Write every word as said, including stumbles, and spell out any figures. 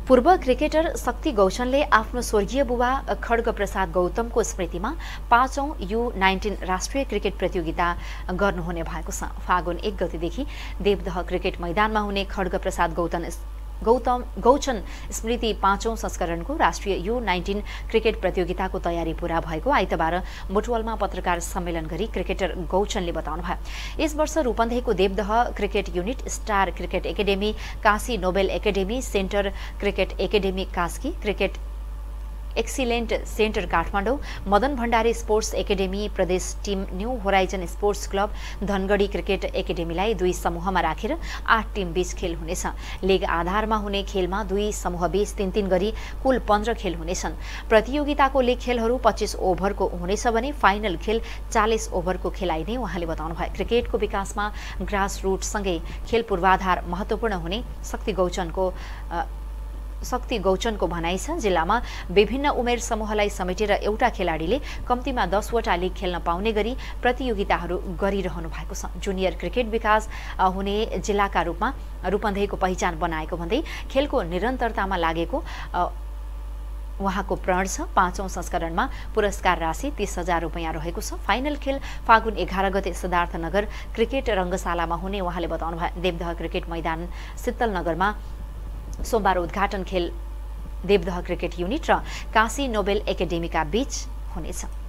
पूर्व क्रिकेटर शक्ति गौचनले आफ्नो स्वर्गीय बुबा खड्ग प्रसाद गौतमको स्मृतिमा पाँचौं यू नाइन्टिन राष्ट्रिय क्रिकेट प्रतियोगिता गर्नुहुने भएको छ। फागुन एक गतेदेखि देवदह क्रिकेट मैदानमा हुने खड्ग प्रसाद गौतम गौतम गौचन स्मृति पाँचौं संस्करणको राष्ट्रिय यू नाइन्टिन क्रिकेट प्रतियोगिताको तयारी पूरा भएको आइतबार बुटवलमा पत्रकार सम्मेलन गरी क्रिकेटर गौचनले बताउनुभयो। यस वर्ष रूपन्देहीको Devdaha cricket unit, star cricket academy, Kashi Nobel academy, centre cricket academy Kaski, cricket excellent centre Kathmandu, Madan Bhandari sports academy, प्रदेश team new horizon sports club, Dhangadhi cricket एकेडेमीलाई दुई समूहमा राखेर आठ टिम बीच खेल हुनेछ। लिग आधारमा हुने खेलमा दुई समूह बीच तीन तीन गरी कुल पन्ध्र खेल हुनेछन्। प्रतियोगिताको लिग खेलहरू पच्चीस ओभरको हुनेछ भने फाइनल खेल चालीस ओभरको खेलाइने उहाँले बताउनुभयो। क्रिकेटको विकासमा ग्रास रुटसँगै खेल पूर्वाधार महत्त्वपूर्ण हुने शक्ति गौचनको शक्ति गौचनको भनाइ छ। जिल्लामा विभिन्न उमेर समूहलाई समेटेर एउटा खेलाडीले कम्तीमा दसवटा लिग खेल्न पाउने गरी प्रतियोगिताहरू गरिरहनु भएको छ। जुनियर क्रिकेट विकास हुने जिल्लाका रूपमा रूपन्देहीको पहिचान बनाएको भन्दै खेलको निरन्तरतामा लागेको उहाँको प्रण छ। पाँचौं संस्करणमा पुरस्कार राशि तीस हजार रुपियाँ रहेको छ। फाइनल खेल फागुन एघार गते सिद्धार्थनगर क्रिकेट रङ्गशालामा हुने उहाँले बताउनुभयो। देवदह क्रिकेट मैदान शीतलनगरमा सोमबार उद्घाटन खेल देवदह क्रिकेट युनिट र काशी नोबेल एकेडेमीका बीच हुनेछ।